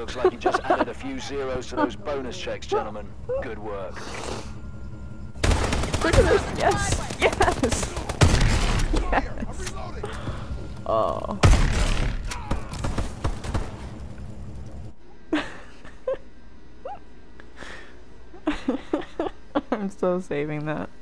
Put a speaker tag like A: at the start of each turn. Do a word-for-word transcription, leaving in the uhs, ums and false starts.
A: Looks like you just added a few zeros to those bonus checks, gentlemen. Good work.
B: Look at this. Yes. Yes. Yes. Oh. I'm so saving that.